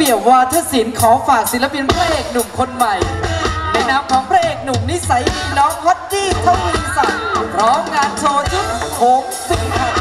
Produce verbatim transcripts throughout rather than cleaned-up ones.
ยบวาทศิลป์ขอฝากศิลปินพระเอกหนุ่มคนใหม่ในนามของพระเอกหนุ่มนิสัยดีน้องฮอตดี้ทวีศักดิ์พร้อมงานโชว์ชุดโขงสิงห์ครับ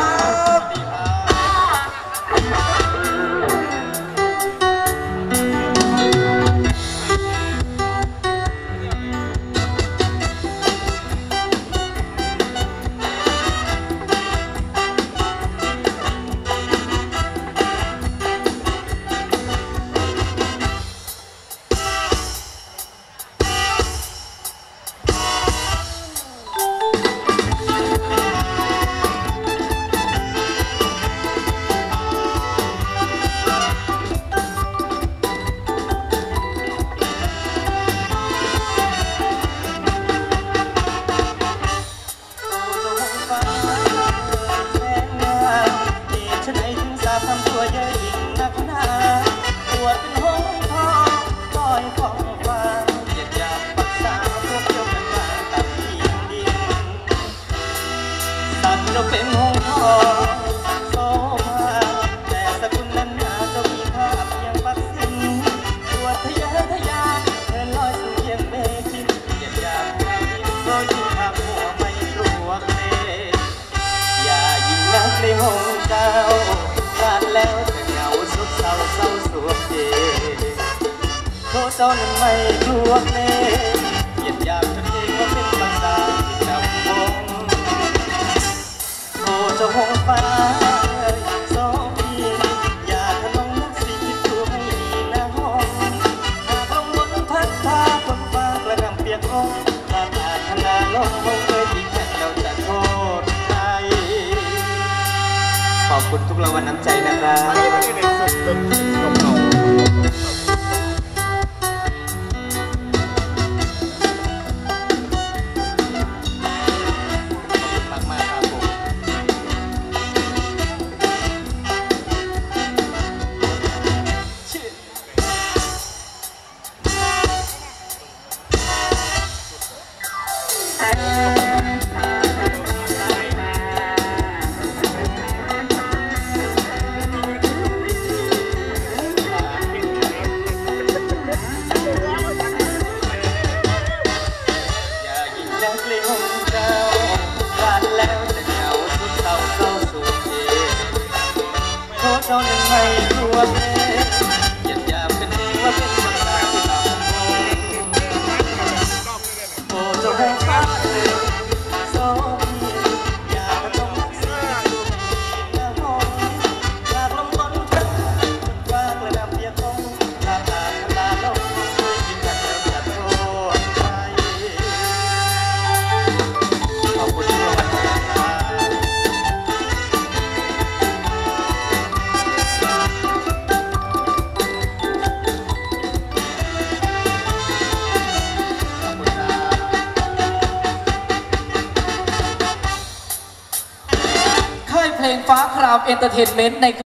เราเป็นหงส์ทองโซมาแต่สกุลนั้นอาจจะมีค่าเพียงปักสินตัวทะยานทะยานเดินลอยสู่เยี่ยงเมฆินเหยียบยามแผ่นดินโดยที่ทำหัวไม่กลัวเกรงอย่ายิงนักในหงส์เจ้าพลาดแล้วจะเหงาสุดเศร้าเศร้าสวมเจโทษเจ้านั้นไม่กลัวเกรงเหยียบยามจนเองว่าเป็นภาษาที่จำวงเจ้าหงฟ้าสองปีอย่าทะนงนักสีตัวให้ดีนะห้องหากลมบนพัดพาคนฟ้ากระหน่ำเปียกห้องตาตาธนาลงคงเคยดีแค่เราจะโทษใครขอบคุณทุกรางวัลน้ำใจนะครับเจ้านั้นไม่กลัวเลยเหยียดหยามกันเองว่าเป็นภาษาที่ต่ำโอ้เจ้าแห่งฟ้าเลยโซบีอย่ามาต้องรักษาตัวไม่ดีนะห้องอยากลงบนทักฟ้ากระดำเปียกห้องลาตาทลาลงเคยกินกันแล้วจะโทษใครขอบคุณที่มาวันนี้เพลงฟ้าครามเอนเตอร์เทนเมนต์ใน